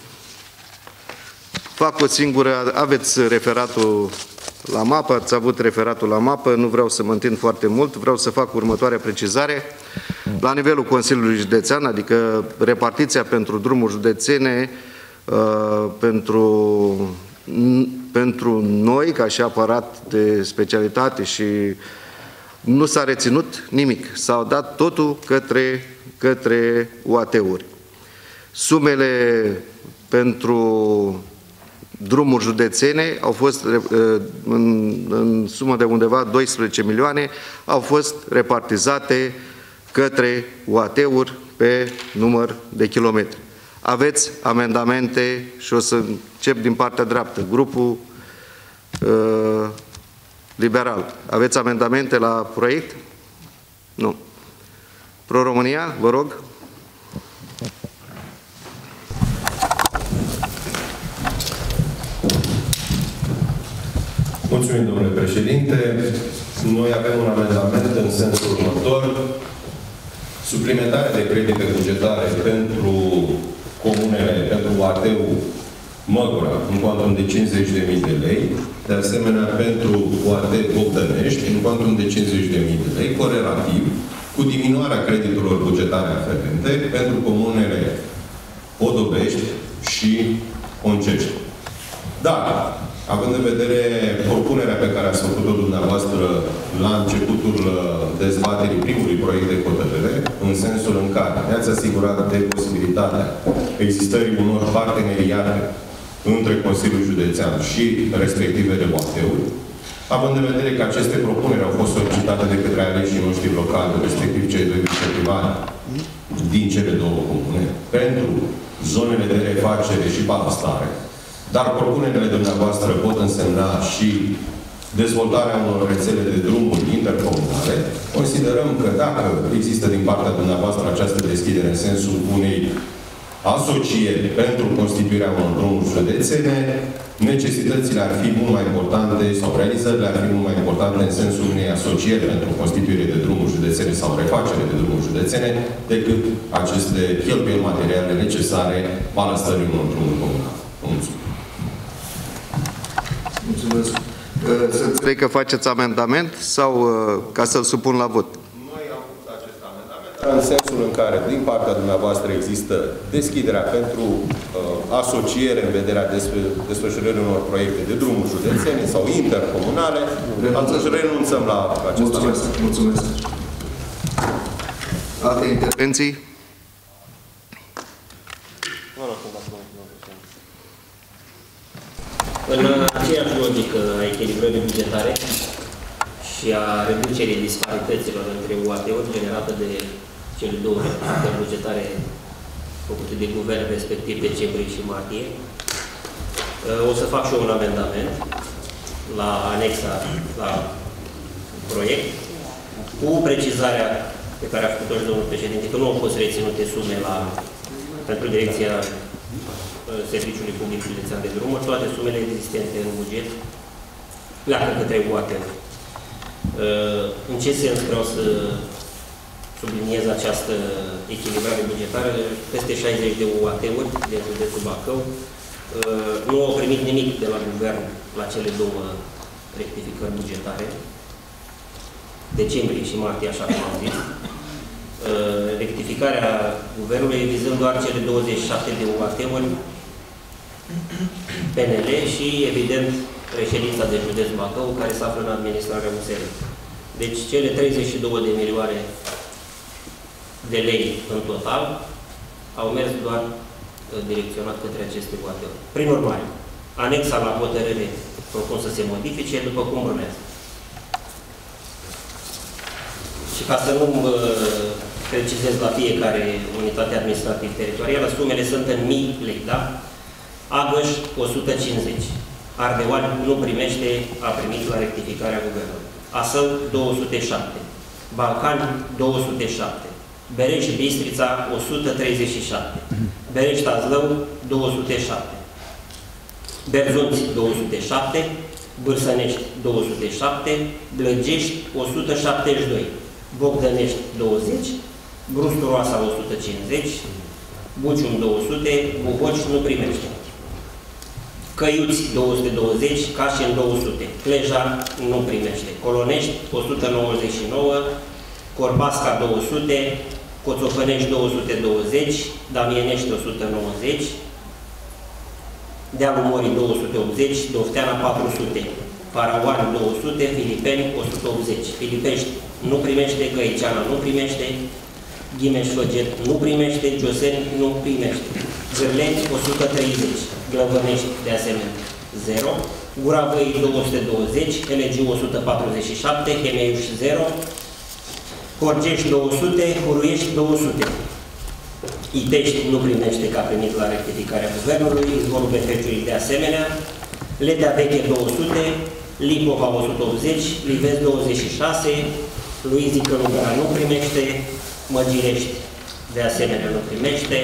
fac o singură, aveți referatul la mapă, ați avut referatul la mapă, nu vreau să mă întind foarte mult, vreau să fac următoarea precizare. La nivelul Consiliului Județean, adică repartiția pentru drumuri județene, uh, pentru, pentru noi, ca și aparat de specialitate, și nu s-a reținut nimic. S-au dat totul către, către U A T-uri. Sumele pentru drumuri județene au fost în, în sumă de undeva doisprezece milioane, au fost repartizate către U A T-uri pe număr de kilometri. Aveți amendamente și o să încep din partea dreaptă. Grupul uh, liberal. Aveți amendamente la proiect? Nu. Pro-România, vă rog. Mulțumim, domnule președinte. Noi avem un amendament în sensul următor. Suplimentarea de credite bugetare pentru comunele, pentru U A T-ul Măgura, în cuantum de cincizeci de mii de lei, de asemenea pentru U A T Bogdănești, în cuantum de cincizeci de mii de lei, corelativ cu diminuarea creditelor bugetare aferente pentru comunele Podobești și Oncești. Dar, având în vedere propunerea pe care ați făcut-o dumneavoastră la începutul dezbaterii primului proiect de hotărâre, în sensul în care ne-ați asigurat de posibilitatea existării unor parteneriate între Consiliul Județean și respectivele U A T-uri, având în vedere că aceste propuneri au fost solicitate de către aleșii noștri locali, respectiv cei doi viceprimari din cele două comune, pentru zonele de refacere și balastare, dar propunerile dumneavoastră pot însemna și dezvoltarea unor rețele de drumuri intercomunale. Considerăm că dacă există din partea dumneavoastră această deschidere în sensul unei asocieri pentru constituirea unor drumuri județene, necesitățile ar fi mult mai importante sau realizările ar fi mult mai importante în sensul unei asocieri pentru constituire de drumuri județene sau refacere de drumuri județene decât aceste cheltuieli materiale necesare balastării unor drumuri comunale. Mulțumesc. Mulțumesc. Să înțeleg că faceți amendament sau ca să-l supun la vot? Noi am făcut acest amendament în sensul în care, din partea dumneavoastră, există deschiderea pentru uh, asociere în vederea desfășurării unor proiecte de drumuri județene sau intercomunale. Atunci renunțăm la acest Mulțumesc. amendament. Mulțumesc. Alte intervenții? În aceeași logică a echilibrării bugetare și a reducerii disparităților între U A T-uri generată de cele două reprezentări bugetare făcute de guvern, respectiv decembrie și martie, o să fac și eu un amendament la anexa la proiect, cu precizarea pe care a făcut-o și domnul președinte, că nu au fost reținute sume la, pentru direcția Serviciului Public Județean de Drumuri, toate sumele existente în buget pleacă către U A T-uri. În ce sens vreau să subliniez această echilibrare bugetară? Peste șaizeci de U A T-uri de județul Bacău nu au primit nimic de la guvern la cele două rectificări bugetare, decembrie și martie, așa cum am zis. Rectificarea guvernului vizând doar cele douăzeci și șapte de U A T-uri P N L și, evident, reședința de județ Bacău, care se află în administrarea U S R. Deci, cele treizeci și două de milioane de lei în total au mers doar direcționat către aceste U A T-uri. Prin urmare, anexa la hotărâre propun să se modifice după cum urmează. Și ca să nu precizez la fiecare unitate administrativ-teritorială, sumele sunt în mii lei, da? Agăș, o sută cincizeci. Ardeoani nu primește, a primit la rectificarea guvernului. Asău două sute șapte, Balcani două sute șapte, Berești Bistrița o sută treizeci și șapte, Berești Azlău două sute șapte, Berzunți două sute șapte, Bârsănești două sute șapte, Blăgești o sută șaptezeci și doi, Bogdănești douăzeci, Brustul Roasa o sută cincizeci, Bucium două sute, Buhoci nu primește. Căiuți două sute douăzeci, Cașin două sute, Cleja nu primește. Colonești o sută nouăzeci și nouă, Corbasca două sute, Coțofănești două sute douăzeci, Damienești o sută nouăzeci, Dealul Morii două sute optzeci, Dofteana patru sute, Paraoani două sute, Filipeni o sută optzeci. Filipești nu primește, Căiceana nu primește, Ghimeș-Făget nu primește, Gioseni nu primește. Gârleni o sută treizeci, Glăvănești de asemenea zero, Gura Văii două sute douăzeci, Elegiu o sută patruzeci și șapte, Hemeiuș zero, Corgești două sute, Huruiești două sute. Itești nu primește, că a primit la rectificarea guvernului, Izvorul Befeciului de asemenea, Ledea Veche două sute, Lipova o sută optzeci, Livezi douăzeci și șase, Luizii Călugăra nu primește, Măgirești de asemenea nu primește,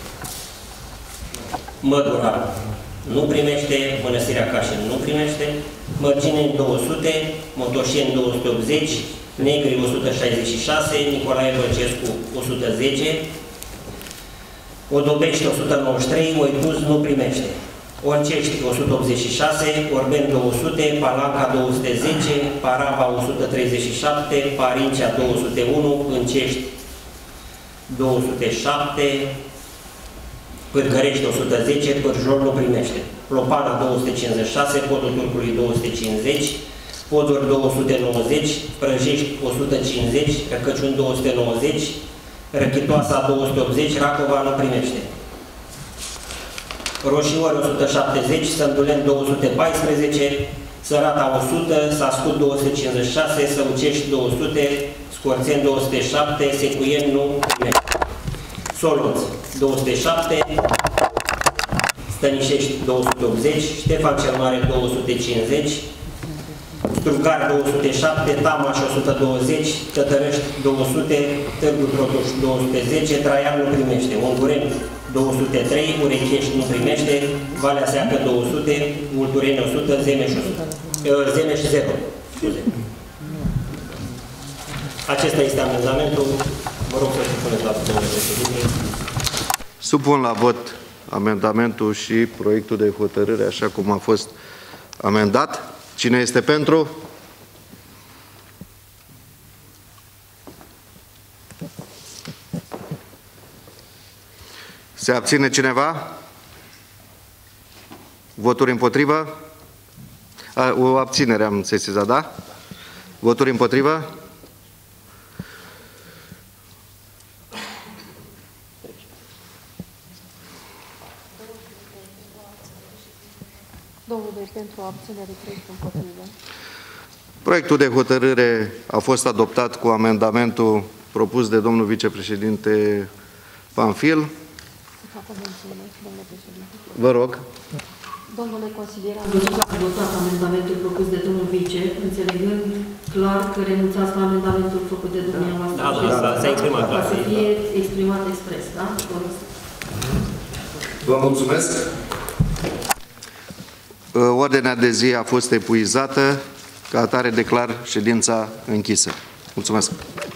Mădura nu primește, Mănăstirea Cașin nu primește, Mărgineni două sute, Motoșeni două sute optzeci, Negri o sută șaizeci și șase, Nicolae Băcescu o sută zece, Odobești o sută nouăzeci și trei, Oituz nu primește, Orcești o sută optzeci și șase, Orben două sute, Palanca două sute zece, Parava o sută treizeci și șapte, Parincea două sute unu, Încești două sute șapte, Pârgărești o sută zece, Pârjol nu primește, Plopana două sute cincizeci și șase, Podul Turcului două sute cincizeci, Poduri două sute nouăzeci, Prăjești o sută cincizeci, Răcăciuni două sute nouăzeci, Răchitoasa două sute optzeci, Racova nu primește. Roșiori o sută șaptezeci, Sândulen două sute paisprezece, Sărata o sută, Sascut două sute cincizeci și șase, Săucești două sute, Scorțeni două sute șapte, Secuieni nu primește. Solonț două sute șapte, Stănișești două sute optzeci, Ștefan cel Mare două sute cincizeci, Strugar două sute șapte, Tamaș o sută douăzeci, Tătărăști două sute, Târgu Trotuș două sute zece, Traian nu primește, Ongureni două sute trei, Urechești nu primește, Valea Seacă două sute, Vultureni o sută, Zemeș o sută, Zemeș zero. Scuze. Acesta este amendamentul. Vă rog să supuneți la domnule președinte. Supun la vot amendamentul și proiectul de hotărâre așa cum a fost amendat. Cine este pentru? Se abține cineva? Voturi împotrivă? A, o abținere am sesizat, da? Voturi împotrivă? douăzeci pentru abținere, trei împotrivă. Proiectul de hotărâre a fost adoptat cu amendamentul propus de domnul vicepreședinte Panfil. Vă rog. Domnule consilier, am văzut că ați votat amendamentul propus de domnul vice, înțelegând clar că renunțați la amendamentul făcut de dumneavoastră. Da, da, da, s-a exprimat clar. Să fie exprimat expres, da? Vă mulțumesc. Ordinea de zi a fost epuizată, ca atare declar ședința închisă. Mulțumesc.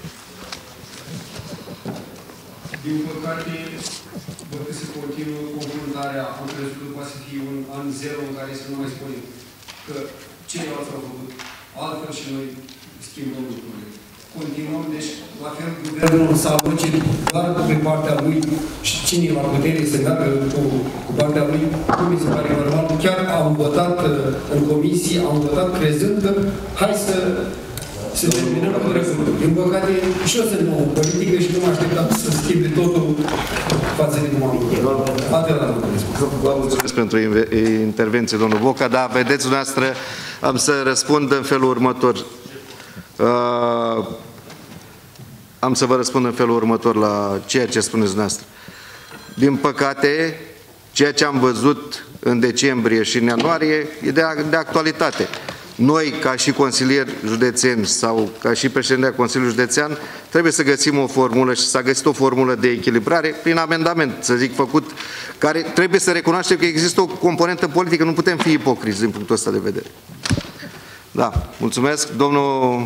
Din păcate, dacă se continuă confruntarea, am crezut că poate să fie un an zero în care să nu mai spunem că ceilalți au făcut altfel și noi schimbăm lucrurile. Continuăm, deci, la fel, guvernul s-a alocit doar pe partea lui și cine la putere să meargă cu, cu partea lui, nu mi se pare normal. Chiar am votat în comisie, am votat crezând că hai să să terminăm cu războiul. Din păcate, și eu sunt nou politică și nu mă așteptam să schimbe totul față de cum am făcut. Vă mulțumesc pentru intervenție, domnul Boca, dar vedeți dumneavoastră, am să răspund în felul următor. Uh, am să vă răspund în felul următor la ceea ce spuneți dumneavoastră. Din păcate, ceea ce am văzut în decembrie și în ianuarie e de, de actualitate. noi, ca și consilieri județeni sau ca și președintele Consiliului Județean, trebuie să găsim o formulă și s-a găsit o formulă de echilibrare prin amendament, să zic, făcut, care trebuie să recunoaștem că există o componentă politică, nu putem fi ipocriți din punctul ăsta de vedere. Da, mulțumesc. Domnul...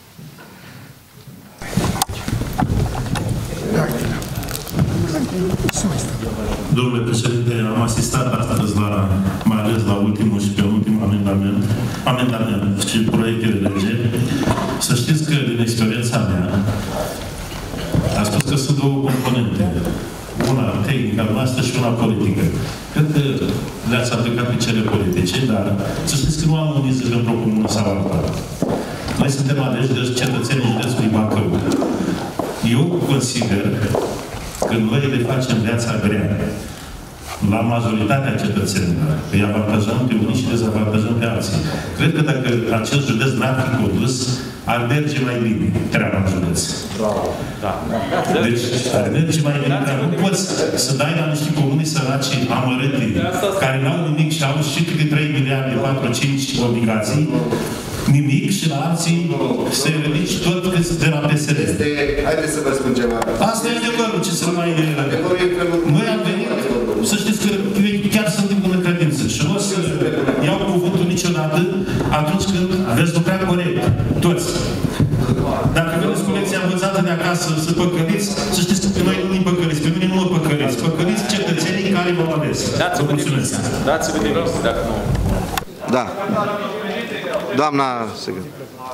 Domnule președinte, am asistat astăzi la, mai ales la ultimul și pe ultimul amendament, amendament și proiecte de lege. Să știți că, din experiența mea, a spus că sunt două componente. Una tehnică noastră și una politică. Cred că le-ați aplicat pe cele politice, dar să știți că nu am unit să într-o comună sau alta. Noi suntem aleși de cetățenii județului Bacău. Eu consider că noi le facem viața grea la majoritatea cetățenilor, îi avantajăm pe unii și dezavantajăm pe alții. Cred că dacă acest județ n-ar fi condus, ar merge mai bine treaba în județ. Deci, ar merge mai bine, dar nu poți să dai la niște comuni săraci amărâte, care n-au nimic și au și câte trei miliarde, patru cinci obligații, nimic și la alții se ridici tot de la P S D. Haideți să vă spun ceva. Asta e adevărul, ce să mai... Noi am venit, să știți că chiar sunt din bună credință și nu o să iau cuvântul niciodată atunci când veți lucra corect. Toți. Dacă vedeți cu lecția învățată de acasă să păcăliți, să știți că noi nu-i păcăliți, pe mine nu mă păcăliți. Păcăliți cetățenii care v-au ales. Vă mulțumesc. Dați-vă de vizită, dacă nu... Da. Doamna secretar.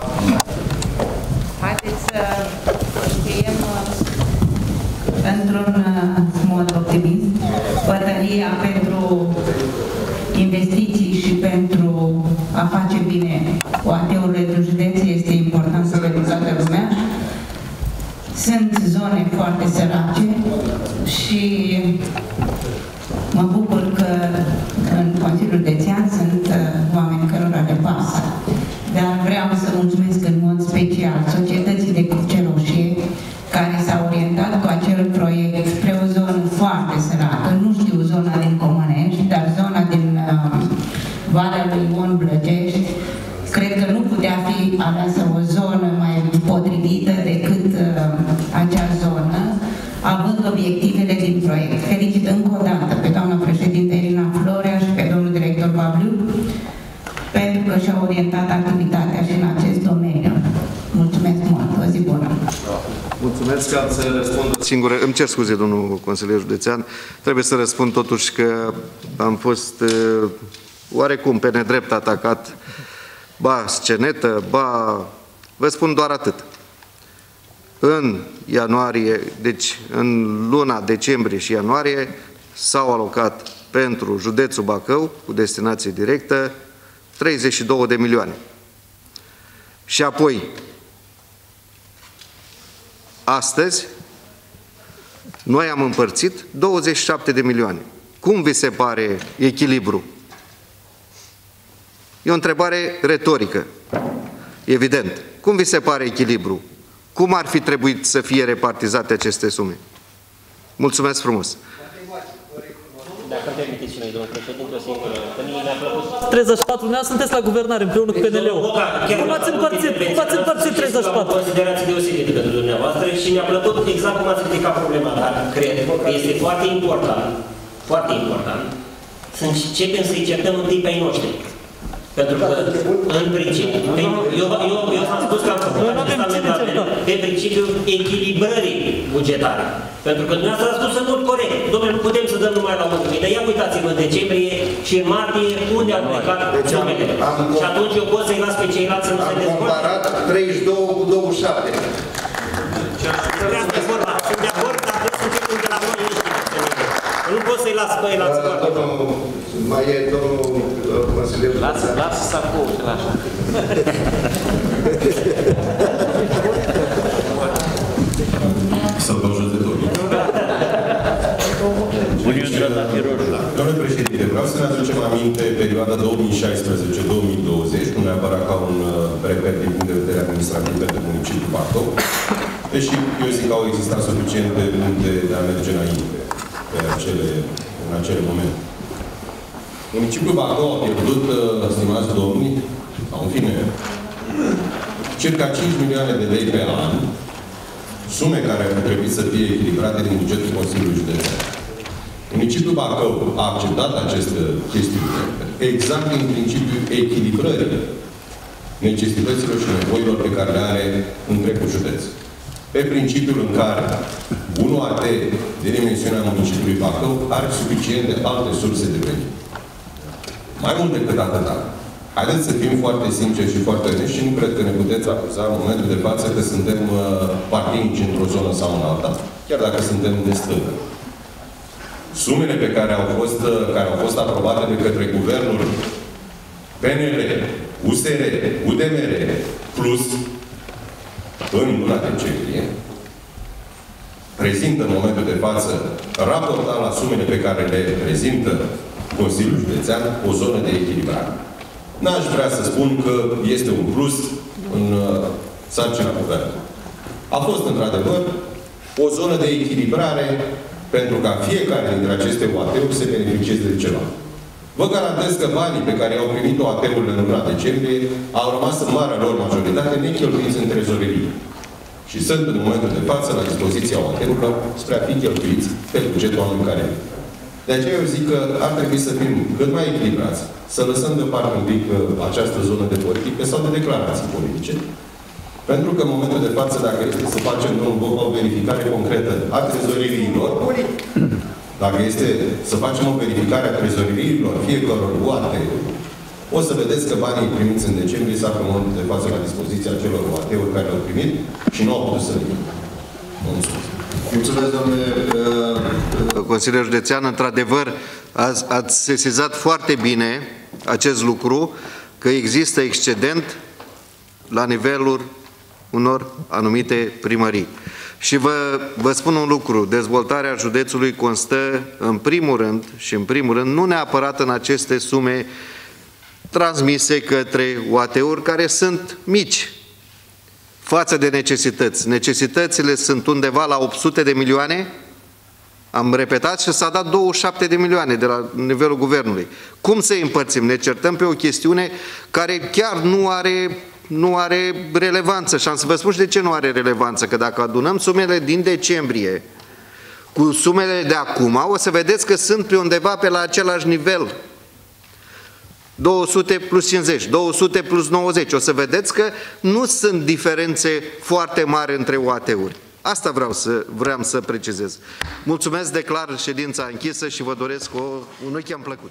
Haideți să știm într-un mod optimist bătălia pentru investiții și pentru a face bine O A T-urile din județ este importantă pentru toată lumea. Sunt zone foarte sărace și mă bucur că în Consiliul Județean sunt oameni cărora le pasă. Dar vreau să mulțumesc în mod special societății de Cruce Roșie, care s-a orientat cu acel proiect spre o zonă foarte săracă, nu știu zona din Comănești, dar zona din uh, Valea lui Ion Blăgești. Cred că nu putea fi aleasă o zonă mai potrivită decât uh, acea zonă, având obiectivele din proiect. Felicit încă o dată pe doamna președinte Irina Florea și pe domnul director Babliu, pentru că și-au orientat activitatea și în acest domeniu. Mulțumesc mult, o zi bună! Mulțumesc că am să răspund singură. Îmi cer scuze, domnul consilier județean. Trebuie să răspund totuși că am fost uh, oarecum pe nedrept atacat, ba scenetă, ba... Vă spun doar atât. În ianuarie, deci în luna decembrie și ianuarie, s-au alocat pentru județul Bacău, cu destinație directă, treizeci și două de milioane. Și apoi, astăzi, noi am împărțit douăzeci și șapte de milioane. Cum vi se pare echilibru? E o întrebare retorică, evident. Cum vi se pare echilibru? Cum ar fi trebuit să fie repartizate aceste sume? Mulțumesc frumos! Dacă îmi permiteți și noi, domnul președinte, o singură, că mie mi-a plăcut... treizeci și patru, dumneavoastră sunteți la guvernare împreună cu P N L-ul. Cum ați împărțit, cum ați împărțit treizeci și patru? Am considerații deosebite pentru dumneavoastră și mi-a plăcut exact cum ați ridicat problema, dar cred că este foarte important, foarte important, să începem să-i certăm întâi pe ai noștri. Pentru că, în principiu, eu, eu, eu v-am spus că am făcut acest amendament pe principiul echilibrării bugetare. Pentru că dumneavoastră a spus în mod corect. Dom'le, nu putem să dăm numai la unul. Dar ia uitați-vă în decembrie și în martie unde au plecat sumele. Și atunci eu pot să-i las pe ceilalți să nu se dezvolte. Am comparat treizeci și două cu douăzeci și șapte. Sunt de vorba. Sunt de acord, dar trebuie să începem de la noi niște. Nu pot să-i las pe ceilalți. Mai e domnul consilier. Lasă sacou și așa. Să-l dau judecătorul. Domnule președinte, vreau să ne aducem aminte perioada două mii șaisprezece două mii douăzeci, nu neapărat ca un reper din punct de vedere administrativ pentru municipiul Bacău, deși eu zic că au existat suficiente puncte de a merge înainte pe acele, în acele momente. Municipiul Bacău a pierdut, stimați domnii, sau în fine, circa cinci milioane de lei pe an, sume care ar trebui să fie echilibrate din bugetul Consiliului Județean. Municipiul Bacău a acceptat această chestiune, exact din principiul echilibrării necesităților și nevoilor pe care le are întregul județ. Pe principiul în care un O A T de dimensiunea municipiului Bacău are suficiente alte surse de venit. Mai mult decât atâta. Haideți să fim foarte sinceri și foarte onești și nu cred că ne puteți acuza în momentul de față că suntem uh, partinici într-o zonă sau în alta, chiar dacă suntem de stânga. Sumele pe care au fost, uh, care au fost aprobate de către guvernul P N L, U S R, U D M R, plus în luna decembrie, prezintă în momentul de față, raportat la sumele pe care le prezintă Consiliul Județean, o zonă de echilibrare. N-aș vrea să spun că este un plus în uh, sarcina guvernului. A fost, într-adevăr, o zonă de echilibrare pentru ca fiecare dintre aceste O A T-uri să beneficieze de ceva. Vă garantez că banii pe care i-au primit O A T-urile în luna decembrie au rămas în marea lor majoritate necheltuiți în trezorerie. Și sunt în momentul de față la dispoziția O A T-urilor spre a fi cheltuiți pe bugetul anului care vine. De aceea eu zic că ar trebui să fim cât mai echilibrați, să lăsăm deoparte un pic această zonă de politică sau de declarații politice, pentru că în momentul de față, dacă este să facem o verificare concretă a trezoreriilor, dacă este să facem o verificare a trezoreriilor fiecăror O A T-uri, o să vedeți că banii primiți în decembrie s-ar în momentul de față la dispoziția celor O A T-uri care le-au primit și nu au putut să le vină. Mulțumesc. Mulțumesc, domnule consilier județean. Într-adevăr, ați, ați sesizat foarte bine acest lucru, că există excedent la nivelul unor anumite primării. Și vă, vă spun un lucru, dezvoltarea județului constă în primul rând și în primul rând, nu neapărat în aceste sume transmise către O A T-uri care sunt mici față de necesități. Necesitățile sunt undeva la opt sute de milioane, am repetat, și s-a dat douăzeci și șapte de milioane de la nivelul guvernului. Cum să îi împărțim? Ne certăm pe o chestiune care chiar nu are, nu are relevanță. Și am să vă spun și de ce nu are relevanță. Că dacă adunăm sumele din decembrie cu sumele de acum, o să vedeți că sunt pe undeva pe la același nivel. două sute plus cincizeci, două sute plus nouăzeci. O să vedeți că nu sunt diferențe foarte mari între O A T-uri. Asta vreau să, vreau să precizez. Mulțumesc, declar ședința închisă și vă doresc o, un weekend plăcut.